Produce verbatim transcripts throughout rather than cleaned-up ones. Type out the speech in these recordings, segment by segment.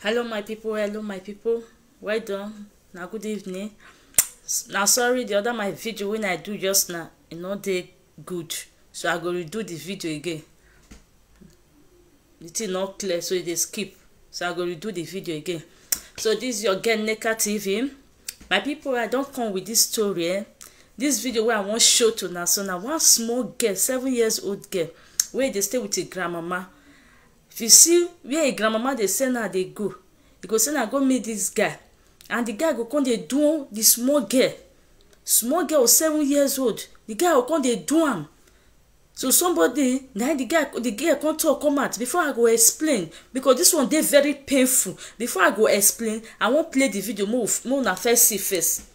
Hello my people, hello my people, well done. Now good evening. Now sorry, the other my video when I do just now e no dey good, so I go redo the video again. The thing not clear, so it is skip, so I go redo the video again. So this is your girl Nneka T V. My people, I don't come with this story eh? This video where I want show to now. So now one small girl, seven years old girl, where they stay with her grandmama. If you see where a grandmama they send her, they go. You go send her go meet this guy, and the guy go come they do the small girl. Small girl seven years old. The guy go come they do am. So somebody now the guy the girl come talk come out before I go explain, because this one they very painful. Before I go explain, I won't play the video. Move, move na first see first.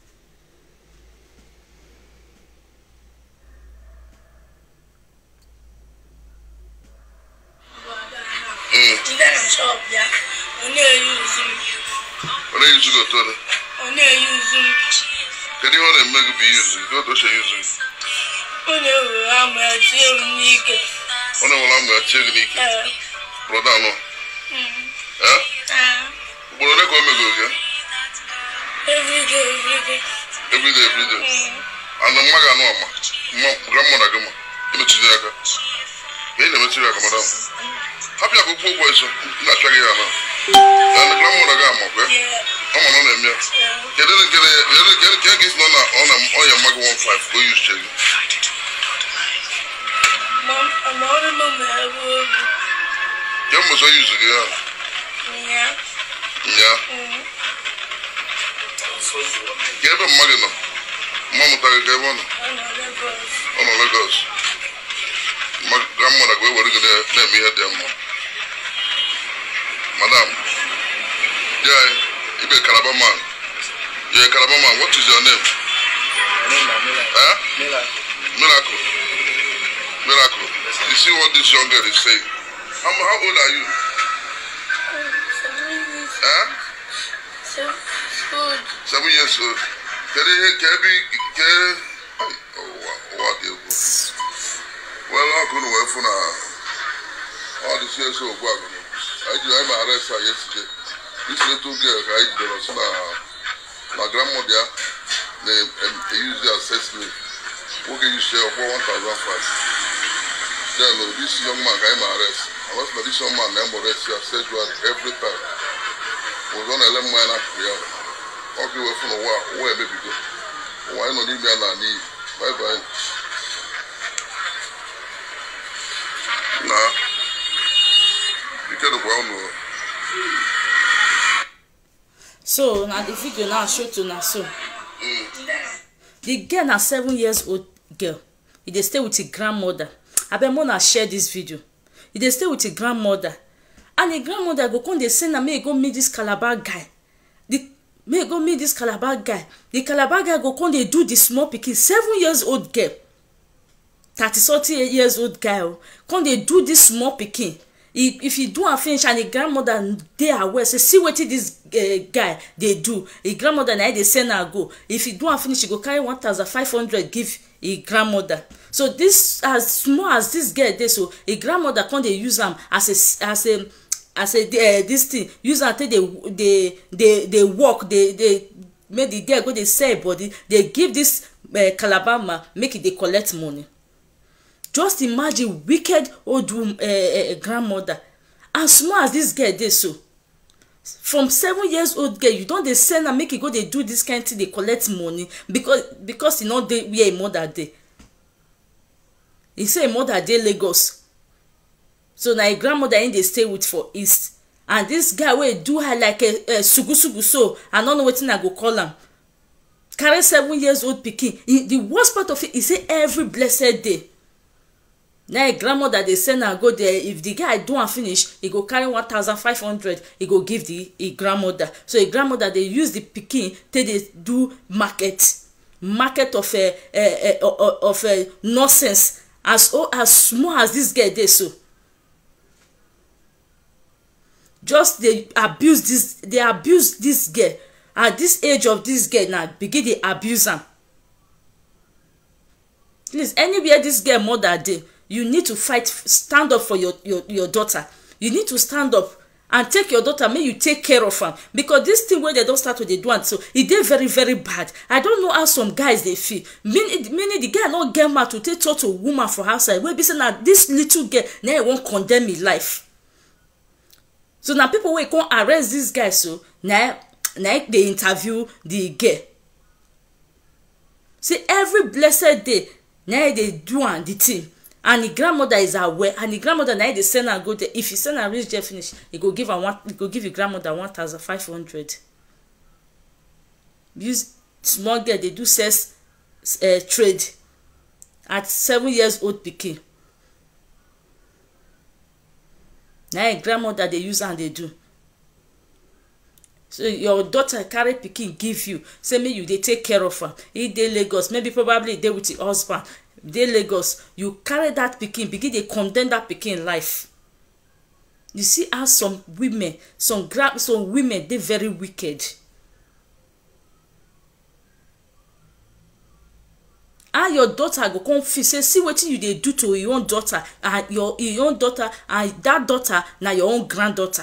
Shop, yeah. Only use him. Only use go to. Only use him. Can you only make be using? Go to say using. Only I'm a technique. Only I'm a technique. Brother no. Hmm. Huh? Ah. Brother go me go again. Every day, every day. Every day, every day. Hmm. And the maga no ama. Ma grandmother go ma. Ime tijaka. Ye ne metira ka madam. Happy a good boy, so not trying to and the grandmother got more. I'm on them yet. Get it, get it, get it, get it, on on your mug one five. Go use check. Mom, I'm on the moment. You must use it, yeah. Yeah. Yeah. Get a mug in them. Mama, I gave one. On the Lagos. My grandmother go over there, let me hear them. Madam, yeah, you be a Calabar man. You're a Calabar man. What is your name? Huh? Miracle. Miracle. You see what this young girl is saying? How, how old are you? Huh? Seven years old. Can you can you be can? Oh, what do you go? Well, I'm going to work for now. All the years so well. I do have my arrest yesterday. This little girl, I did also my grandmother, they, they use their assessment. What can you share for one thousand five? Then this young man got my arrest. I was not this young man named arrest here, sexual every time. Was on a lemon mine after the other. Okay, we're from a while. Where maybe go? Why not leave me on our knee? Bye bye. Nah. So now the video now show to now so. Mm. The girl na seven years old girl. He dey stay with his grandmother. I bet Mona share this video. He dey stay with his grandmother, and the grandmother go come dey send am make go meet this Calabar guy. The make go meet this Calabar guy. The Calabar guy go come dey do the small pikin, seven years old girl. thirty something years old guy oh, come dey do this small pikin. If you do am finish and the grandmother dey aware, say see wetin this uh, guy dey do, the grandmother na dey send her go. If you do am finish, you go carry one thousand five hundred give a grandmother. So this, as small as this girl dey, so a grandmother come dey use am as a as a as a uh, this thing, use am take dey dey dey dey work, dey dey make the girl go dey sell body, dey give this uh, Calabar man make e dey collect money. Just imagine wicked old uh, uh, grandmother, as small as this girl dey so. From seven years old girl, you don't dey send her make e go dey do this kind thing, dey collect money because because e no dey where im mother dey. He say im mother dey Lagos, so na im grandmother im dey stay with for east. And this guy wey do her like a, a sugu sugu so, I no know wetin I go call am, carry seven years old pikin. The worst part of it is say every blessed day. Now a grandmother they send her go there. If the guy do and finish, he go carry one thousand five hundred. He go give the a grandmother. So a grandmother they use the pikin till they do market, market of a uh, uh, uh, of a uh, nonsense. As oh, as small as this girl they so. Just they abuse this. They abuse this girl at this age of this girl now. Begin they abuse her. Please, anywhere this girl mother dey, you need to fight, stand up for your your your daughter. You need to stand up and take your daughter, make you take care of am, because this thing wey they don start to dey do am so e dey very very bad. I don't know how some guys dey feel, meaning meaning the guy no get mouth to take talk to woman for outside wey be say na this little girl na e wan condemn him life. So na people wey come arrest this guy so na na dey interview the girl. See, every blessed day na dey do am the thing, and the grandmother is aware, and the grandmother na dey send her go there. If you send her reach there finish, he go give her one, he go give your grandmother one thousand five hundred. Use small girl dey do sex uh, trade at seven years old pikin. Na a grandmother dey use and dey do. So your daughter carry pikin give you, say make you dey take care of her. He dey Lagos, maybe probably dey with your husband. Dey Lagos, you carry that pikin, begin dey condemn that pikin life. You see how some women, some gra some women dey very wicked. How your daughter go come feel say see wetin you dey do to your own daughter, and your your own daughter, and that daughter na your own granddaughter.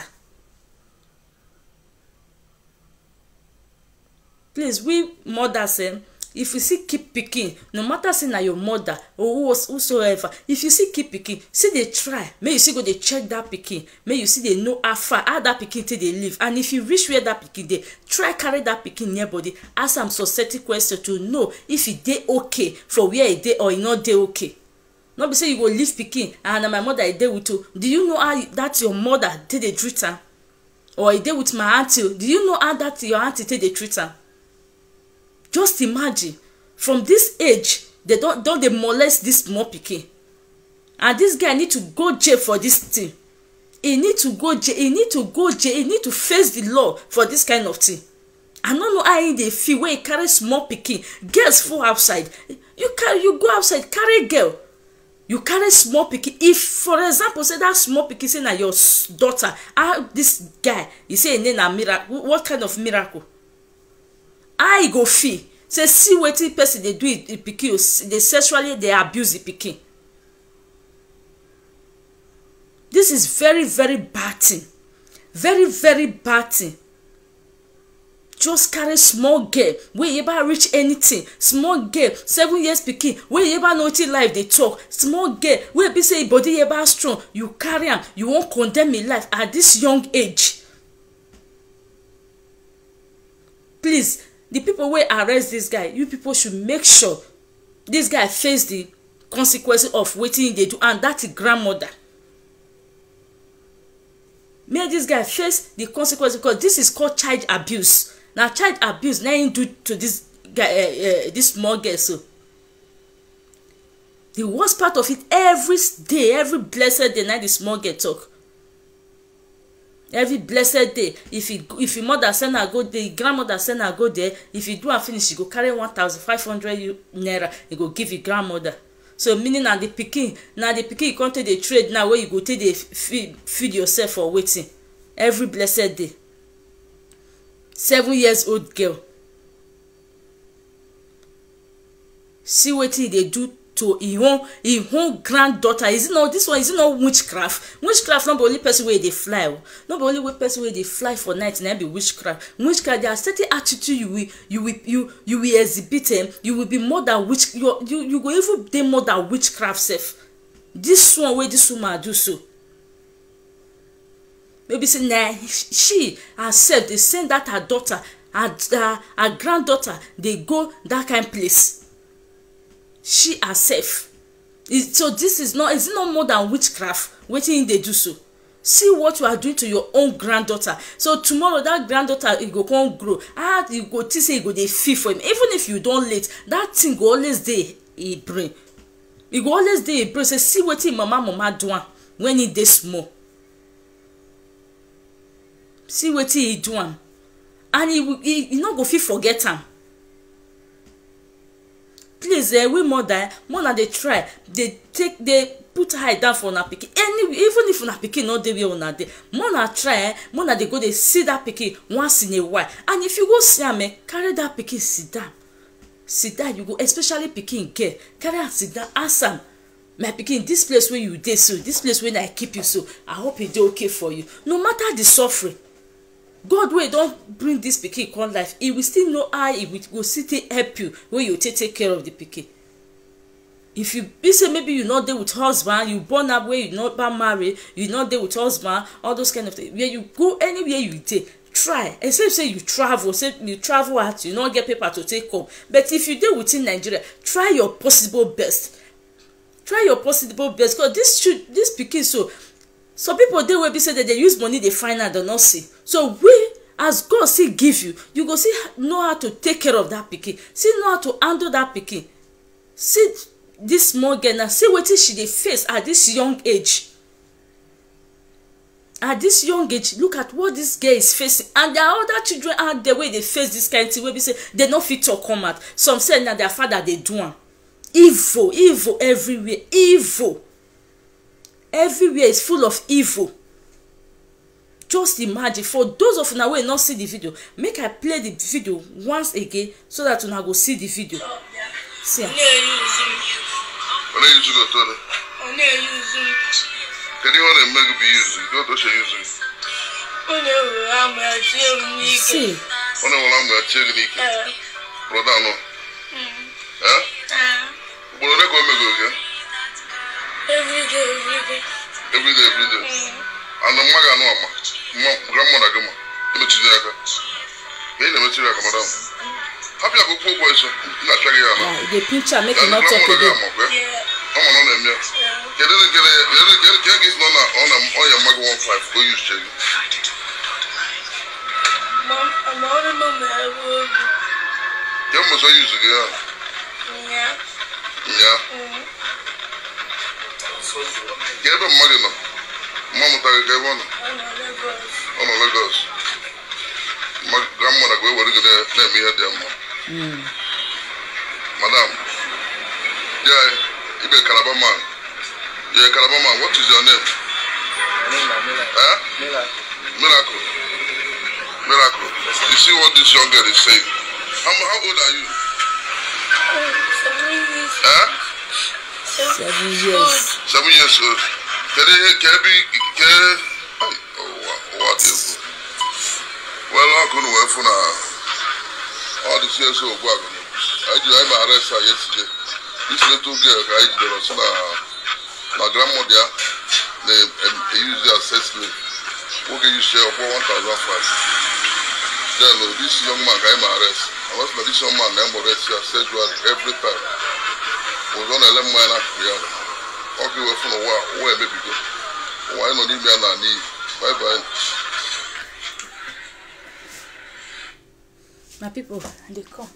Please, we mothers, eh, if you see keep pikin, no matter say na your mother or whosoever, if you see keep pikin, see dey try, make you see go dey check that pikin, make you see dey know how far how that pikin take dey live, and if you reach where that pikin dey, try carry that pikin near body, ask am society question to know if e dey okay for where e dey or e no dey okay. No be say you go leave pikin and na my mother e dey with you. Do you know how that your mother take dey treat am? Or e dey with my auntie? Do you know how that your auntie take dey treat am? Just imagine, from this age, they don't don't they molest this small pikin, and this guy need to go jail for this thing. He need to go jail. He need to go jail. He need to face the law for this kind of thing. I don't know how they feel when you carry small pikin. Girls full outside. You carry you go outside, carry girl. You carry small pikin. If, for example, say that small pikin say na your daughter, how this guy, you say name a miracle. What kind of miracle? I go feel say see wetin person dey do it pikin, they sexually they abuse the pikin. This is very very bad thing, very very bad thing. Just carry small girl wey you ever reach anything, small girl seven years pikin wey you ever know wetin life dey talk, small girl wey be say body ever strong, you carry am, you wan condemn me life at this young age. Please, the people wey arrest this guy, you people should make sure this guy face the consequences of wetin they do, and that's grandmother. Make this guy face the consequences, because this is called child abuse. Now child abuse na him do to this guy, uh, uh, this small girl. So the worst part of it, every day, every blessed day, na the small girl talk. Every blessed day, if you if your mother send her go there, grandmother send her go there, if you do and finish, you go carry one thousand five hundred naira, you go give your grandmother. So meaning na the pikin, na the pikin you come take the trade now where you go take the feed feed yourself for waiting. Every blessed day. Seven years old girl. See wetin they do to his own his own granddaughter. Is it not this one? Is it not witchcraft? Witchcraft not the only person where they fly. Not the only person where they fly for night and be witchcraft. Witchcraft, there are certain attitude you will you will you you will exhibit them. You will be more than witch. You you you go even be more than witchcraft self. This one where this woman do so. Maybe say nah, she herself they send that her daughter, her, her, her granddaughter, they go that kind of place. She herself. So this is not, is it not more than witchcraft? Waiting they do so. See what you are doing to your own granddaughter. So tomorrow that granddaughter it go come grow. Ah, you go to say you go they feel for him. Even if you don't late, that thing go always dey a brain. It go always dey a brain. Say see what mama mama do when he dey small. See what he do, and he he, he not go fit forget am. Please, eh, we mother, mother they try, they take, they put her down for una pikin. Any, even if una pikin not dey where una dey, mother try, eh, mother they go they see that pikin once in a while, and if you go see am, eh, carry that pikin sit down, sit down. You go, especially pikin girl, carry am sit down, ask am, my pikin, this place where you dey so, this place where I keep you so, I hope e dey okay for you. No matter the suffering, God wey don bring this pikin come life, he will still know how he will, will still take help you when you take take care of the pikin. If you be say maybe you not there with husband, you born up where you not married, you not there with husband, all those kind of things. Where you go anywhere you take, try. Except say you travel, say you travel out, you not get paper to take home. But if you dey within Nigeria, try your possible best. Try your possible best, because this should this pikin so some people dey will be say that they use money they find out they not see. So we as God still give you, you go see know how to take care of that pikin, see know how to handle that pikin. See this small girl now, see wetin she dey face at this young age. At this young age, look at what this girl is facing, and there are other children out there where they face this kind of thing. Where we say they no fit talk come out. Some say na their father they do am. Evil, evil everywhere, evil. Everywhere is full of evil. Just imagine, for those of una wey not see the video, make I play the video once again so that una go see the video. See am. When you use it, Only use it. can you want to make it be used? You don't use it. Only I'm a chill. See. When I'm going to check it, brother, no. Huh? But I go make it again. Every day, every day. Every day, every day. And the maga no ama. Grandmother gama. Ino chizaka. Hey, the material come down. Happy I go for boys. Na chagi ya na. The picture make you not talk again. Yeah. Come on, on them here. Get it, get it, get it, get it, get it. On on on your maga one five. Go use check. Mom, I'm on the moment. You must use it again. Yeah. Yeah. Get a maga no. Mama take get one. On Lagos. My grandmother go over there. Let me hear them. Mm. Madam. Yeah, you be a Calabar man. You're a Calabar man. What is your name? Huh? Miracle. Miracle. You see what this young girl is saying? How, how old are you? Huh? Seven years. Seven years old. Can they can be can oh what is well I couldn't wait for now. All the years of work. I did I'm arrest her yesterday. This little girl I did was my grandmother they use their assessment. What can you share for one thousand five? Then this young man came arrest. I was like this young man I'm arrest here sexual every time. Was on a lemon man here. Okay, we're from a while. Where baby go? Why not leave me on our knee? Bye bye. My people, they come.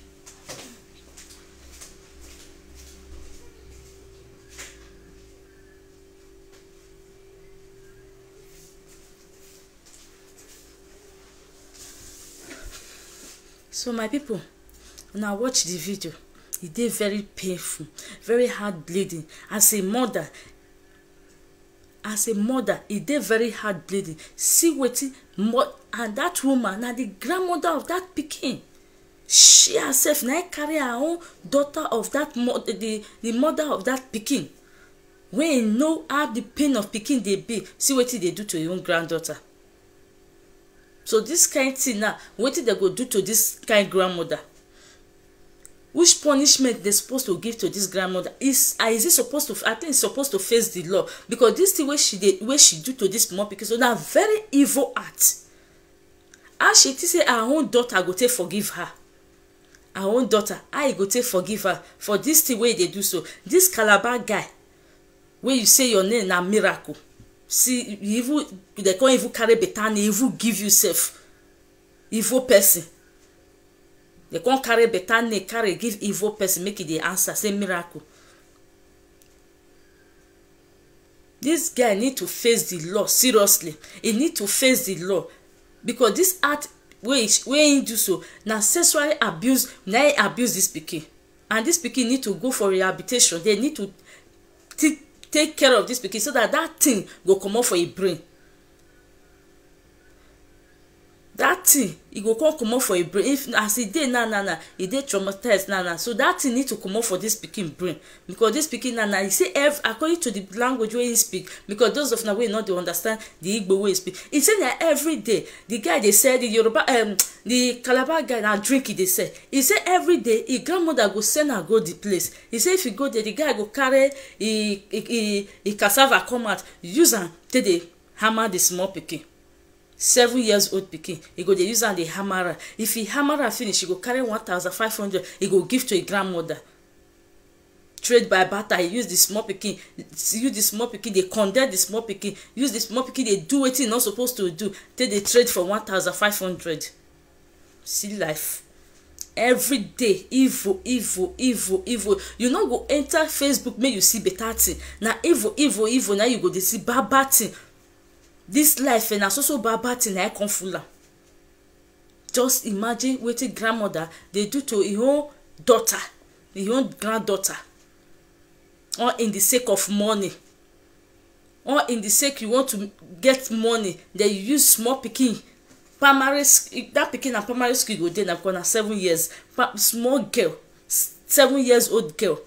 So my people, now watch the video. It dey very painful, very hard bleeding. As a mother, as a mother, it dey very hard bleeding. See wetin and that woman na the grandmother of that pikin. She herself na carry her own daughter of that mother, the the mother of that pikin. When you know how the pain of pikin dey be, see wetin they do to your own granddaughter. So this kind thing now, wetin they go do to this kind grandmother? Which punishment they supposed to give to this grandmother? Is uh, is it supposed to? I think it's supposed to face the law, because this thing where she did, where she do to this mom, because so that very evil act. As she say her own daughter go take forgive her, her own daughter, I go take forgive her for this thing where they do so. This Calabar guy, where you say your name na Miracle, see you even they can't even carry better name, even give yourself evil person. They can't carry better name, carry give evil person, make it the answer, say Miracle. This guy need to face the law seriously. He need to face the law, because this act wey he do so na sexually abuse, na he abuse this pikin, and this pikin need to go for rehabilitation. They need to take care of this pikin so that that thing go come out for a brain. That thing e go come comot for a brain. If as e dey now now now e dey traumatized now now, so that thing need to comot for this pikin brain, because this pikin now now you see every according to the language wey he speak, because those of una wey no dey understand the Igbo wey he speak, he say na every day the guy dey sell the Yoruba um the Calabar guy na drink he dey sell. He say every day his grandmother go send her go the place. He say if he go there, the guy go carry he he he, he cassava come out, use am take dey hammer the small pikin. Seven years old pikin, he go dey use am dey hammer am. If he hammer am finish, he go carry one thousand five hundred, he go give to his grandmother. Trade by barter, he use the small pikin, use the small pikin, dey condemn the small pikin, use the small pikin, dey do wetin he not supposed to do, take dey trade for one thousand five hundred. See life. Every day, evil, evil, evil, evil. You no go enter Facebook make you see better thing. Na evil, evil, evil, now you go dey see bad bad thing. This life and na so so bad bad thing na come full am. Just imagine wetin grandmother dey do to her own daughter, her own granddaughter, or in the sake of money, or in the sake you want to get money, then you use small pikin. Primary that pikin na primary school go dey na because na seven years. Small girl, seven years old girl.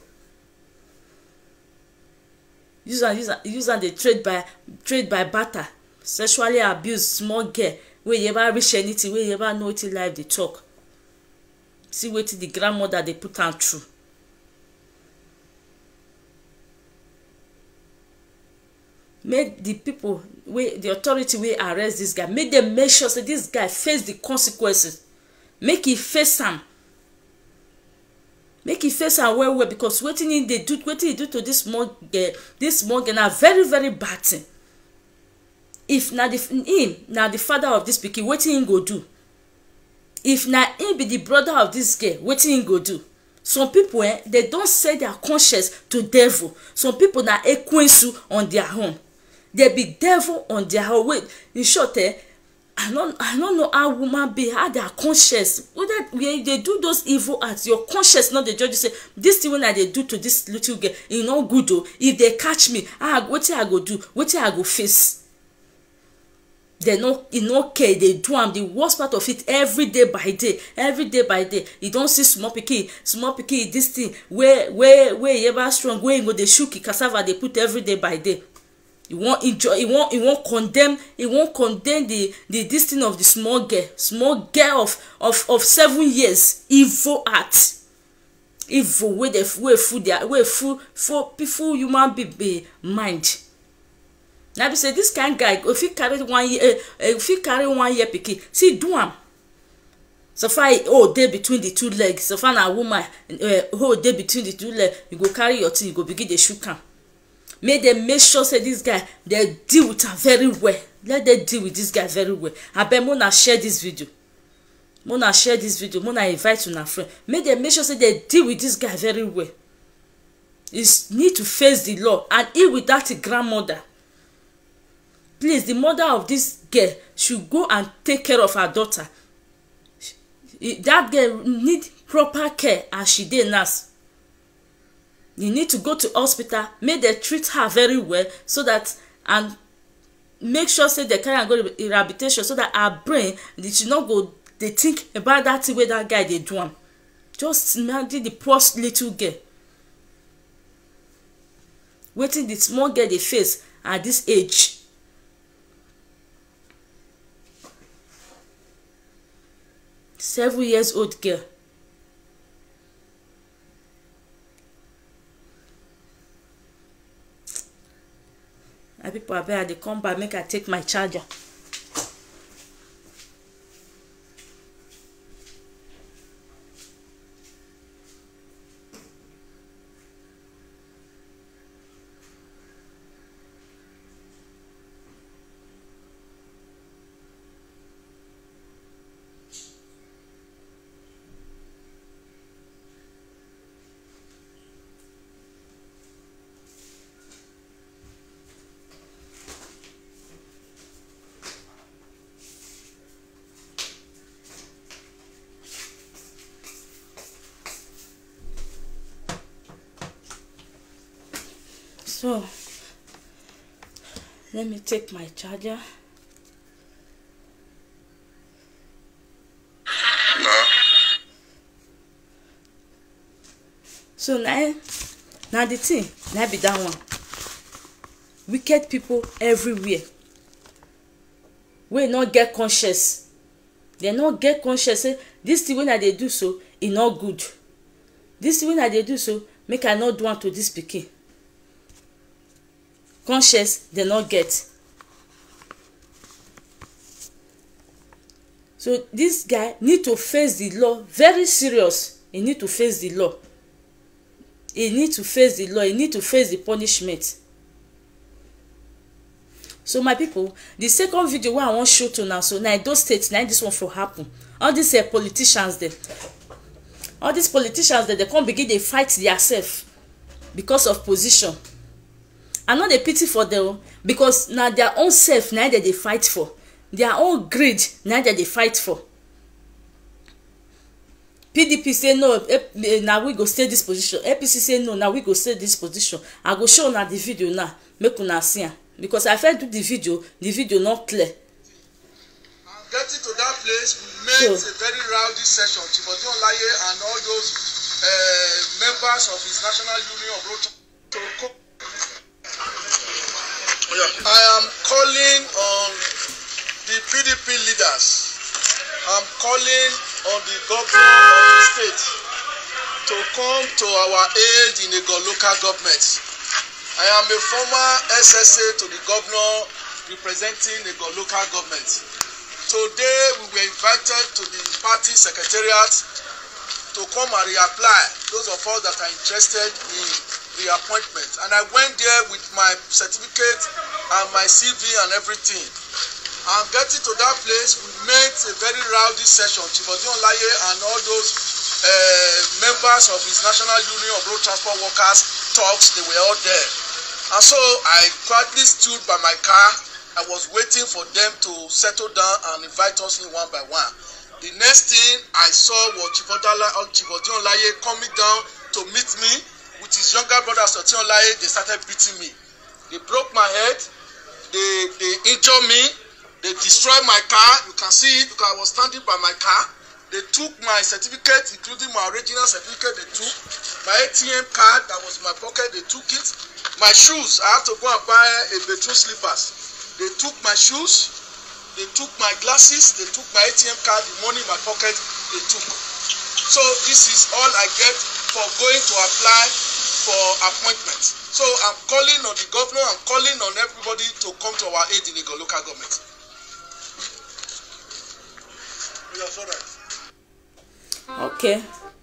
Use am use am use am dey trade by trade by barter. Sexually abuse small girl wey never reach anything, wey never know wetin life dey talk. See wetin the grandmother dey put am through. Make the people wey the authority wey arrest this guy, make them make sure say this guy face the consequences. Make he face am. Make he face am well well, because wetin he dey do, wetin he do to this small girl, this small girl na very very bad thing. If na the him na the father of this pikin, wetin him go do? If na him be the brother of this girl, wetin him go do? Some people eh, they don sell their conscience to devil. Some people na ekwensu on their own. They be devil on their own. Wait, in short eh, I don't I don't know how woman be, how their conscience, whether when they do those evil acts, your conscience not the judge. You say this thing when I they do to this little girl, e no good oh. If they catch me, ah, wetin I go do? Wetin I go face? They no, e no care. They do am. The worst part of it, every day by day, every day by day, you don't see small pikin, small pikin. This thing where where where you ever strong, where you go they shook cassava they put every day by day. You won't enjoy. You won't. You won't condemn. You won't condemn the the this thing of the small girl, small girl of of of seven years. Evil act, evil way they way fool their way fool for people human be be mind. Now be say this kind guy, if he carry one year, uh, if he carry one year pikin, see do am. So far, oh, dey between the two legs. So far, na woman, uh, oh, dey between the two legs. You go carry your thing, you go begin dey shook am. Make them make sure say this guy they deal with am very well. Let them deal with this guy very well. Abeg mona share this video. Mona share this video. Mona invite una friend. Make them make sure say they deal with this guy very well. You need to face the law and he with that grandmother. Please, the mother of this girl should go and take care of her daughter. That girl need proper care as she dey nurse. You need to go to hospital, make them treat her very well, so that and make sure say they carry and go to rehabilitation, so that her brain they should not go they think about that thing where that guy they do am. Just imagine the poor little girl. Wetin the small girl they face at this age. Seven years old girl. My people are better. They come back, make I take my charger. So let me take my charger. So now, now the thing, now be that one. Wicked people everywhere. We not get conscious. They not get conscious. Say this thing when I they do so, it not good. This thing when I they do so, make I not do one to this pikin. Conscious, they not get. So this guy need to face the law very serious. He need to face the law. He need to face the law. He need to face the punishment. So my people, the second video wey I wan show to now, so now those states, now this one for happen. All these uh, politicians there, all these politicians there, they come begin they fight themselves because of position. I know they pity for them because now their own self now that they fight for, their own greed now that they fight for. P D P say no, now we go stay this position. A P C say no, now we go stay this position. I go show now the video now, make una see am. Because I felt do the video, the video not clear. And getting to that place, we made so, a very rowdy session. Timothy Olaye and all those uh, members of his National Union of Road to come. I am calling on the P D P leaders. I'm calling on the governor of the state to come to our aid in the local government. I am a former S S A to the governor representing the local government. Today we were invited to the party secretariat to come and reapply, those of us that are interested in reappointment. And I went there with my certificate and my C V and everything. And getting to that place, we met a very rowdy session. Timothy Olaye and all those uh, members of his National Union of Road Transport Workers talks, they were all there. And so I quietly stood by my car. I was waiting for them to settle down and invite us in one by one. The next thing I saw was Timothy Olaye coming down to meet me with his younger brother Timothy Olaye. They started beating me. They broke my head. They they injured me. They destroyed my car. You can see it because I was standing by my car. They took my certificate, including my original certificate. They took my A T M card that was in my pocket. They took it. My shoes, I have to go and buy a bedroom slippers. They took my shoes, they took my glasses, they took my A T M card, the money in my pocket, they took. So this is all I get for going to apply for appointment. So I'm calling on the governor, I'm calling on everybody to come to our aid in the local government. Yes, all right. Okay.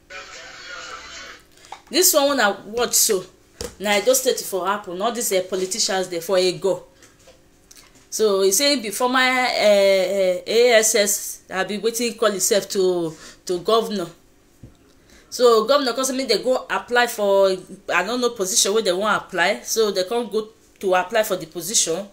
This one when I watch so. Now I just state for happen. All these uh, politicians there for a go. So he say before my uh, uh, A S S, I be waiting call himself to to governor. So governor cause me they go apply for I don't know position where they want to apply. So they can't go to apply for the position.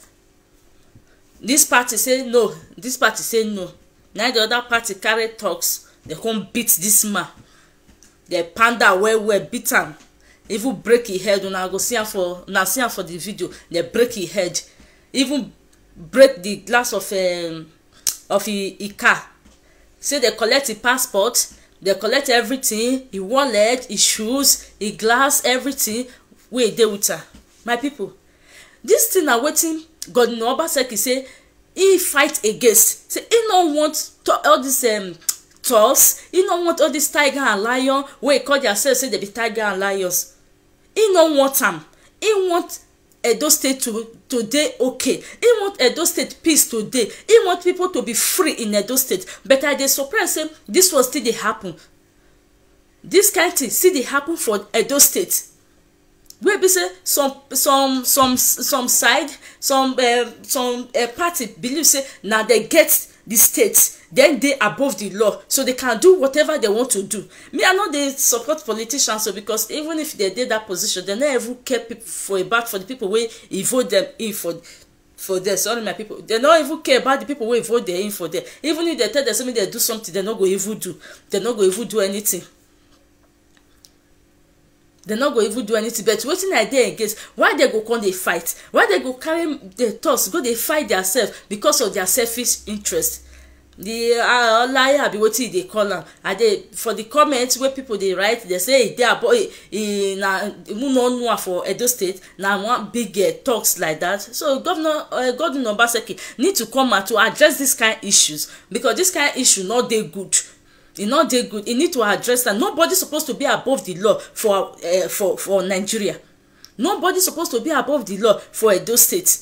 This party say no. This party say no. Now the other party carry talks. They can't beat this man. They panda well well beat him. Even break his head when I go see him for now see him for the video. They break his head. Even break the glass of um, of his car. Say they collect his passport. They collect everything. His wallet, his shoes, his glass, everything. Wey dey with her. My people, this thing are waiting. God no Obaseki say he fight against. Say he no want to, all this um toss. He no want all this tiger and lion. Wey call themselves say they be tiger and lions. He no want am. He want Edo State to today okay. He want Edo State peace today. He want people to be free in Edo State. But I dey surprise say this was still dey happen. This kind thing still dey happen for Edo State. Wey be say some some some some side some uh, some uh, party believe say na they get the state, then they above the law, so they can do whatever they want to do. Me, I know they support politicians, so because even if they did that position, they never even care people for about for the people where he vote them in for for them. Sorry, my people, they don't even care about the people where vote them in for them. Even if they tell them something they do something, they not go even do. They not go even do anything. They not go even do anything. But waiting I dey against, why they go come they fight? Why they go carry the thoughts go they fight themselves because of their selfish interest? the uh, liar be wetin dey call am. I dey for the comments wey people dey write, they say e dey about e na who no know for Edo State na one big uh, talks like that. So governor uh, Godwin Obaseki need to come out to address this kind of issues, because this kind of issue no dey good. E no dey good. E need to address that. Nobody supposed to be above the law for uh, for for Nigeria. Nobody supposed to be above the law for Edo State.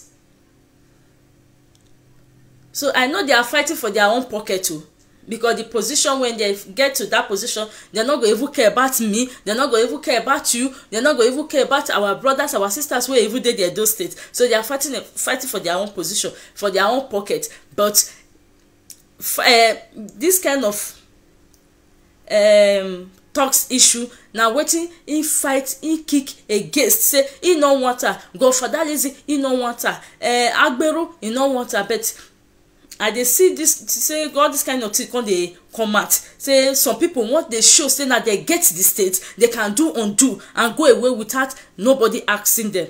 So I know they are fighting for their own pocket too, because the position, when they get to that position, they're not going to even care about me, they're not going to even care about you, they're not going to even care about our brothers, our sisters who even did the Edo State. So they are fighting fighting for their own position, for their own pocket. But uh, this kind of um talks issue now waiting in fight in kick against, say he no want her, go for that lazy, he no want her, uh Agbero he no want her. But I dey see this, say God, this kind of thing when they come out, say some people want they show, say that they get the state, they can do undo and go away without nobody asking them,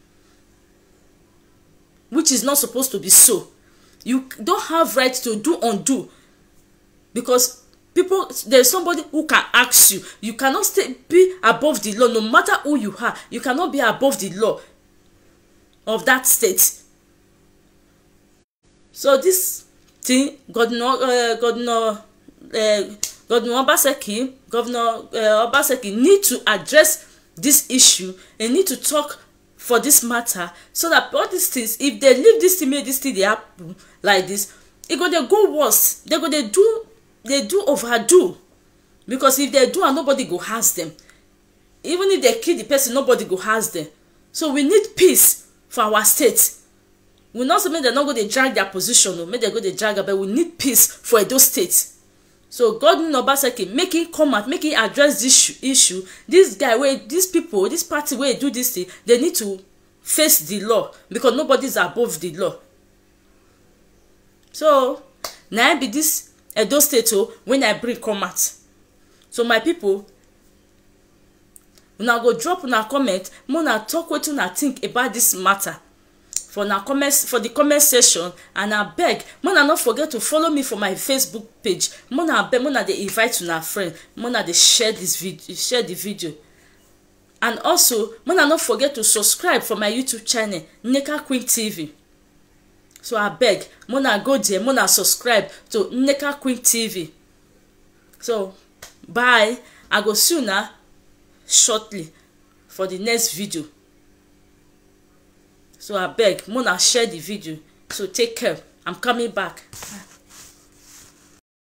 which is not supposed to be so. You don't have right to do undo, because people, there's somebody who can ask you. You cannot stay be above the law, no matter who you are. You cannot be above the law of that state. So this thing, Governor, uh, Governor, uh, Governor Obaseki, Governor uh, Obaseki need to address this issue and need to talk for this matter, so that all these things, if they leave this thing, make this thing they happen like this, it go they go worse. They go they do they do overdo, because if they do and nobody go ask them, even if they kill the person, nobody go ask them. So we need peace for our state. We not say they're not going to drag their position, or make they go to drag, but we need peace for Edo State. So Godwin Obaseki, make it come out, make it address this issue. This guy, where these people, this party where do this thing, they need to face the law, because nobody is above the law. So now be this Edo State oh, when I bring come out. So my people, una go drop una comment, una talk what una think about this matter for na comments, for the comment section, and I beg mona not forget to follow me for my Facebook page. Mona beg mona they invite una friend, mona they share this video, share the video, and also mona not forget to subscribe for my YouTube channel Nneka Queen T V. So I beg mona go there, mona subscribe to Nneka Queen T V. So bye, I go sooner shortly for the next video. So I beg mona share the video. So take care, I'm coming back.